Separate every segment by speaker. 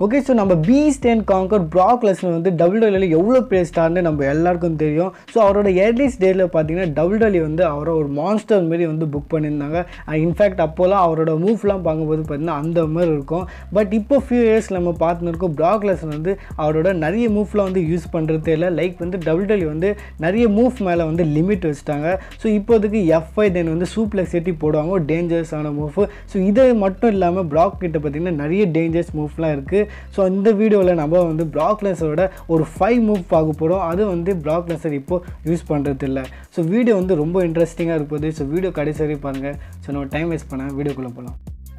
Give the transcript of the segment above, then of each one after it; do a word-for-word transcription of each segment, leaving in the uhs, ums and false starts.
Speaker 1: Okay, so நம்ம beast and conqueror Brock Lesnar வந்து டபிள்யூடபிள்யூல எவ்வளோ பெரிய ஸ்டார்னு நம்ம எல்லாருக்கும் தெரியும். ஸோ அவரோட ஏர்லிஸ்ட் டேயில் பார்த்தீங்கன்னா டபிள்யூடபிள்யூ வந்து அவரை ஒரு மான்ஸ்டர் மாரி வந்து புக் பண்ணியிருந்தாங்க. இன்ஃபேக்ட் அப்போலாம் அவரோட மூவ்லாம் பார்க்கும்போது பார்த்தீங்கன்னா அந்த மாதிரி இருக்கும். பட் இப்போ ஃபியூ இயர்ஸ் நம்ம பார்த்துன்னு இருக்கோம் பிராக் லெஸ்னர் வந்து அவரோட நிறைய மூவ்லாம் வந்து யூஸ் பண்ணுறதே இல்லை. லைக் வந்து டபிள்யூடபிள்யூ வந்து நிறைய மூவ் மேலே வந்து லிமிட் வச்சுட்டாங்க. ஸோ இப்போதைக்கு எஃப் ஐ தென் வந்து சூப்ளெக்ஸ் ஏற்றி போடுவாங்க, டேஞ்சரஸான மூவ். ஸோ இதை மட்டும் இல்லாமல் பிராக் கிட்ட பார்த்தீங்கன்னா நிறைய டேஞ்சரஸ் மூவ்லாம் இருக்குது. ஸோ இந்த வீடியோவில் நம்ம வந்து பிராக் லெஸ்னரோட ஒரு ஃபைவ் மூவ் பார்க்க போகிறோம். அது வந்து பிராக் லெஸ்னர் இப்போ யூஸ் பண்ணுறது இல்லை. ஸோ வீடியோ வந்து ரொம்ப இன்ட்ரெஸ்டிங்காக இருப்பது. ஸோ வீடியோ கடைசி வரை பாருங்கள். ஸோ நம்ம டைம் வேஸ்ட் பண்ண வீடியோக்குள்ளே போகலாம்.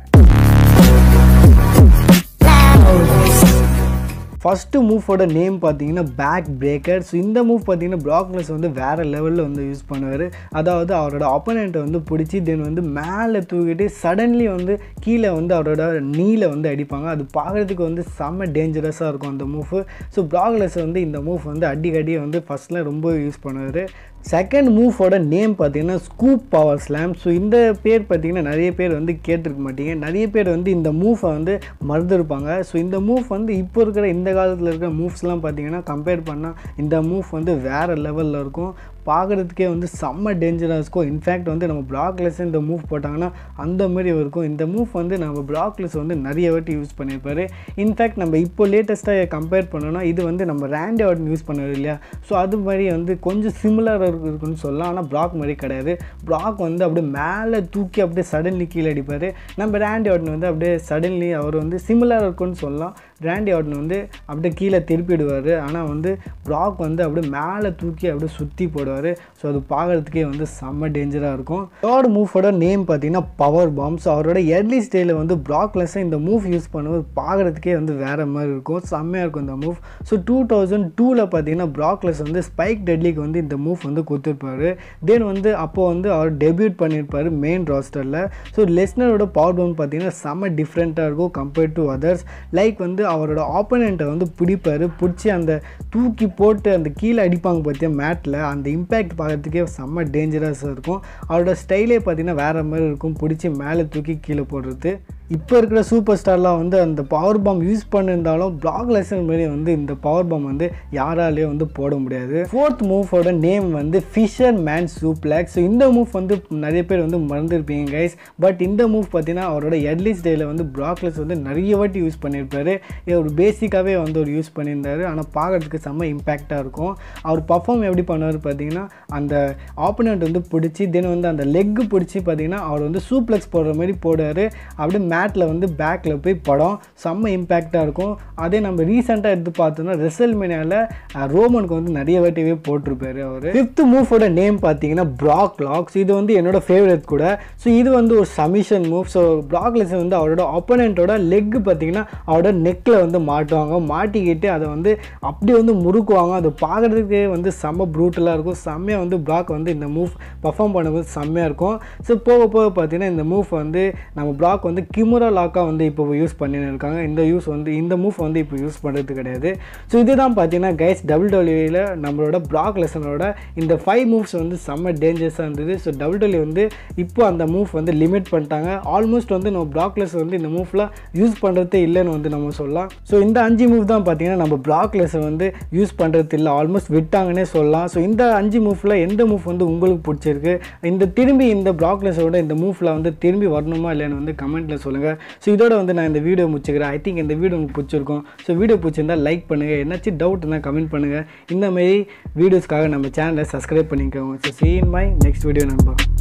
Speaker 1: ஃபஸ்ட்டு மூவோட நேம் பார்த்தீங்கன்னா பேக் பிரேக்கர். ஸோ இந்த மூவ் பார்த்தீங்கன்னா பிராக் லெஸ்னர் வந்து வேறு லெவலில் வந்து யூஸ் பண்ணுவார். அதாவது அவரோட ஆப்போனண்ட்டை வந்து பிடிச்சி தென் வந்து மேலே தூக்கிட்டு சடன்லி வந்து கீழே வந்து அவரோட நீல வந்து அடிப்பாங்க. அது பார்க்குறதுக்கு வந்து செம்ம டேஞ்சரஸாக இருக்கும் அந்த மூவ். ஸோ பிராக் லெஸ்னர் வந்து இந்த மூவ் வந்து அடிக்கடி வந்து ஃபஸ்ட்டில் ரொம்ப யூஸ் பண்ணுவார். செகண்ட் மூவோட நேம் பார்த்தீங்கன்னா ஸ்கூப் பவர் ஸ்லாம். ஸோ இந்த பேர் பார்த்தீங்கன்னா நிறைய பேர் வந்து கேட்டிருக்க மாட்டீங்க. நிறைய பேர் வந்து இந்த மூவை வந்து மறந்துருப்பாங்க. ஸோ இந்த மூவ் வந்து இப்போ இருக்கிற இந்த காலத்தில் இருக்கிற மூவ்ஸ்லாம் பார்த்தீங்கன்னா கம்பேர் பண்ணால் இந்த மூவ் வந்து வேறு லெவலில் இருக்கும். பார்க்குறதுக்கே வந்து செம்ம டேஞ்சராக இருக்கும். இன்ஃபேக்ட் வந்து நம்ம பிராக் லெஸ்னர் இந்த மூவ் போட்டாங்கன்னா அந்த மாதிரி இருக்கும். இந்த மூவ் வந்து நம்ம பிராக் லெஸ்னர் வந்து நிறைய வாட்டி யூஸ் பண்ணியிருப்பார். இன்ஃபேக்ட் நம்ம இப்போ லேட்டஸ்ட்டாக கம்பேர் பண்ணோன்னா இது வந்து நம்ம ரேண்டி ஆர்டன் யூஸ் பண்ணுறது இல்லையா. ஸோ அது மாதிரி வந்து கொஞ்சம் சிமிலராக இருக்குன்னு சொல்லலாம். ஆனால் பிராக் மாதிரி கிடையாது. பிராக் வந்து அப்படியே மேலே தூக்கி அப்படியே சடன்லி கீழே அடிப்பார். நம்ம ரேண்டி ஆர்டன் வந்து அப்படியே சடன்லி அவர் வந்து சிமிலராக இருக்குன்னு சொல்லலாம். ரேண்டி ஆர்டன் வந்து அப்படியே கீழே திருப்பிடுவார். ஆனால் வந்து பிராக் வந்து அப்படியே மேலே தூக்கி அப்படியே சுற்றி போடுவார். ஸோ அது பார்க்குறதுக்கே வந்து செம்ம டேஞ்சராக இருக்கும். தேர்ட் மூவோட நேம் பார்த்தீங்கன்னா பவர் பாம். ஸோ அவரோட எர்லி ஸ்டேஜில் வந்து பிராக் லெஸ்னர் இந்த மூவ் யூஸ் பண்ணும்போது பார்க்குறதுக்கே வந்து வேறு மாதிரி இருக்கும். செம்மையாக இருக்கும் இந்த மூவ். ஸோ டூ தௌசண்ட் டூவில் பார்த்தீங்கன்னா பிராக் லெஸ்னர் வந்து ஸ்பைக் டெட்லிக்கு வந்து இந்த மூவ் வந்து கொடுத்துருப்பாரு. தென் வந்து அப்போது வந்து அவர் டெபியூட் பண்ணியிருப்பார் மெயின் ராஸ்டரில். ஸோ லெஸ்னரோட பவர் பாம் பார்த்தீங்கன்னா செம்ம டிஃப்ரெண்ட்டாக இருக்கும் கம்பேர்ட் டு அதர்ஸ். லைக் வந்து அவரோட ஆப்போனண்ட்டை வந்து பிடிப்பார். பிடிச்சி அந்த தூக்கி போட்டு அந்த கீழே அடிப்பாங்க பார்த்தியா மேட்டில், அந்த இம்பேக்ட் பார்க்குறதுக்கே செம்ம டேஞ்சரஸாக இருக்கும். அவரோட ஸ்டைலே பார்த்திங்கன்னா வேறு மாதிரி இருக்கும். பிடிச்சி மேலே தூக்கி கீழே போடுறது. இப்போ இருக்கிற சூப்பர் ஸ்டார்லாம் வந்து அந்த பவர் பாம் யூஸ் பண்ணியிருந்தாலும் பிராக் லெஸ்னர் மாரி வந்து இந்த பவர் பாம் வந்து யாராலேயும் வந்து போட முடியாது. ஃபோர்த் மூவோட நேம் வந்து ஃபிஷர்மேன் சூப்ளெக்ஸ். ஸோ இந்த மூவ் வந்து நிறைய பேர் வந்து மறந்துருப்பீங்க கைஸ். பட் இந்த மூவ் பார்த்தீங்கன்னா அவரோட எர்லிஸ்ட் டேயில் வந்து பிராக் லெஸ்னர் வந்து நிறைய வாட்டி யூஸ் பண்ணியிருப்பார். இது ஒரு பேசிக்காகவே வந்து ஒரு யூஸ் பண்ணியிருந்தார். ஆனால் பார்க்குறதுக்கு செம்ம இம்பேக்டாக இருக்கும். அவர் பர்ஃபார்ம் எப்படி பண்ணுவார் பார்த்தீங்கன்னா அந்த ஆப்போனண்ட் வந்து பிடிச்சி தென் வந்து அந்த லெக்கு பிடிச்சி பார்த்தீங்கன்னா அவர் வந்து சூப்ளெக்ஸ் போடுற மாதிரி போடுவார். அப்படியே மேட்டில் வந்து பேக்கில் போய் படம் செம்ம இம்பேக்டாக இருக்கும். அதே நம்ம ரீசெண்டாக எடுத்து பார்த்தோம்னா ரெசல்மேனியாவில் ரோமனுக்கு வந்து நிறைய வாட்டியே போட்டிருப்பாரு அவர். ஃபிஃப்த் மூவோட நேம் பார்த்தீங்கன்னா பிராக் லாக்ஸ். இது வந்து என்னோட ஃபேவரட் கூட. ஸோ இது வந்து ஒரு submission move. So Brock Lesnar வந்து அவரோட ஆப்போனண்ட்டோட லெக் பார்த்தீங்கன்னா அவரோட நெக்கில் வந்து மாட்டுவாங்க. மாட்டிக்கிட்டு அதை வந்து அப்படியே வந்து முறுக்குவாங்க. அது பார்க்குறதுக்கே வந்து செம்ம ப்ரூட்டலாக இருக்கும். செம்மையாக வந்து பிராக் வந்து இந்த மூவ் பர்ஃபார்ம் பண்ணும்போது செம்மையாக இருக்கும். ஸோ போக போக பார்த்தீங்கன்னா இந்த மூவ் வந்து நம்ம பிராக் வந்து கிமுரா லாக்காக வந்து இப்போ யூஸ் பண்ணின்னு இருக்காங்க. இந்த யூஸ் வந்து இந்த மூவ் வந்து இப்போ யூஸ் பண்ணுறது கிடையாது. ஸோ இதுதான் பார்த்தீங்கன்னா கைஸ் டபிள்யூடபிள்யூல நம்மளோட பிராக் லெஸ்னரோட இந்த ஃபைவ் மூவ்ஸ் வந்து செம்ம டேஞ்சரஸாக இருந்தது. ஸோ டபிள்யூடபிள்யூ வந்து இப்போ அந்த மூவ் வந்து லிமிட் பண்ணிட்டாங்க. ஆல்மோஸ்ட் வந்து நம்ம பிராக் லெஸ்னர் வந்து இந்த மூவ்லாம் யூஸ் பண்ணுறதே இல்லைன்னு வந்து நம்ம சொல்லலாம். ஸோ இந்த அஞ்சு மூவ் தான் பார்த்தீங்கன்னா நம்ம பிராக் லெஸ்னர் வந்து யூஸ் பண்ணுறது இல்லை, ஆல்மோஸ்ட் விட்டாங்கன்னே சொல்லலாம். ஸோ இந்த அஞ்சு மூவ்ல எந்த மூவ் வந்து உங்களுக்கு பிடிச்சிருக்கு, இந்த திரும்பி இந்த பிராக் லெஸ்னரோட இந்த மூவ்ல வந்து திரும்பி வரணுமா இல்லைன்னு வந்து கமெண்ட்டில் சொல்லுங்கள். ஸோ இதோட வந்து நான் இந்த வீடியோ முடிச்சுக்கிறேன். ஐ திங்க் இந்த வீடியோ உங்களுக்கு பிடிச்சிருக்கும். ஸோ வீடியோ பிடிச்சிருந்தா லைக் பண்ணுங்கள். என்னாச்சும் டவுட் இருந்தால் கமெண்ட் பண்ணுங்கள். இந்த மாதிரி வீடியோஸ்க்காக நம்ம சேனலை சப்ஸ்கிரைப் பண்ணிக்கோங்க. So see you in my next video நண்பா.